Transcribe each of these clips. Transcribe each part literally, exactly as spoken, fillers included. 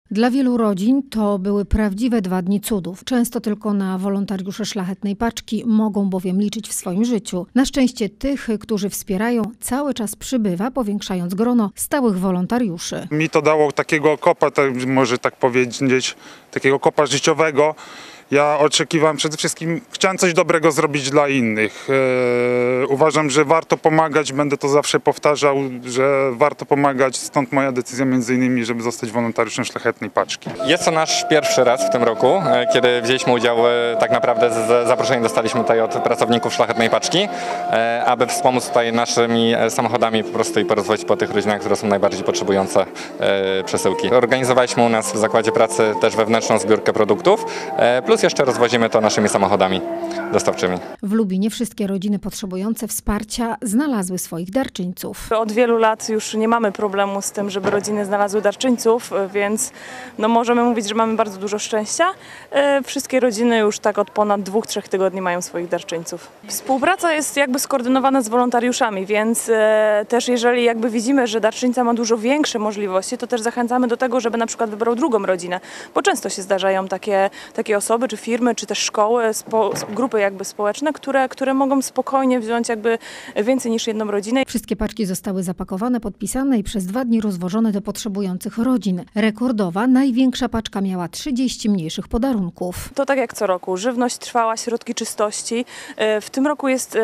Dla wielu rodzin to były prawdziwe dwa dni cudów. Często tylko na wolontariuszy Szlachetnej Paczki mogą bowiem liczyć w swoim życiu. Na szczęście tych, którzy wspierają, cały czas przybywa, powiększając grono stałych wolontariuszy. Mi to dało takiego kopa, tak, może tak powiedzieć, takiego kopa życiowego. Ja oczekiwałem przede wszystkim, chciałem coś dobrego zrobić dla innych. E, uważam, że warto pomagać, będę to zawsze powtarzał, że warto pomagać, stąd moja decyzja między innymi, żeby zostać wolontariuszem Szlachetnej Paczki. Jest to nasz pierwszy raz w tym roku, e, kiedy wzięliśmy udział, e, tak naprawdę z, z zaproszenie dostaliśmy tutaj od pracowników Szlachetnej Paczki, e, aby wspomóc tutaj naszymi samochodami po prostu i porozwozić po tych rodzinach, które są najbardziej potrzebujące e, przesyłki. Organizowaliśmy u nas w zakładzie pracy też wewnętrzną zbiórkę produktów, e, plus jeszcze rozwozimy to naszymi samochodami dostawczymi. W Lubinie wszystkie rodziny potrzebujące wsparcia znalazły swoich darczyńców. Od wielu lat już nie mamy problemu z tym, żeby rodziny znalazły darczyńców, więc no możemy mówić, że mamy bardzo dużo szczęścia. Wszystkie rodziny już tak od ponad dwóch, trzech tygodni mają swoich darczyńców. Współpraca jest jakby skoordynowana z wolontariuszami, więc też jeżeli jakby widzimy, że darczyńca ma dużo większe możliwości, to też zachęcamy do tego, żeby na przykład wybrał drugą rodzinę, bo często się zdarzają takie, takie osoby, czy firmy, czy też szkoły, spo, grupy jakby społeczne, które, które mogą spokojnie wziąć jakby więcej niż jedną rodzinę. Wszystkie paczki zostały zapakowane, podpisane i przez dwa dni rozwożone do potrzebujących rodzin. Rekordowa, największa paczka miała trzydzieści mniejszych podarunków. To tak jak co roku. Żywność trwała, środki czystości. W tym roku jest,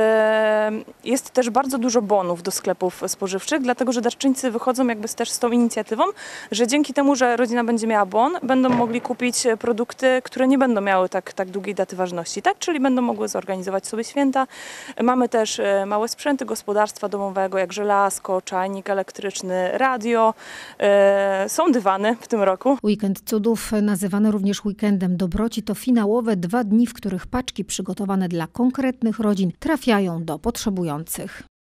jest też bardzo dużo bonów do sklepów spożywczych, dlatego że darczyńcy wychodzą jakby też z tą inicjatywą, że dzięki temu, że rodzina będzie miała bon, będą mogli kupić produkty, które nie będą miały tak, tak długiej daty ważności, tak? Czyli będą mogły zorganizować sobie święta. Mamy też małe sprzęty gospodarstwa domowego, jak żelazko, czajnik elektryczny, radio. Są dywany w tym roku. Weekend Cudów, nazywany również Weekendem Dobroci, to finałowe dwa dni, w których paczki przygotowane dla konkretnych rodzin trafiają do potrzebujących.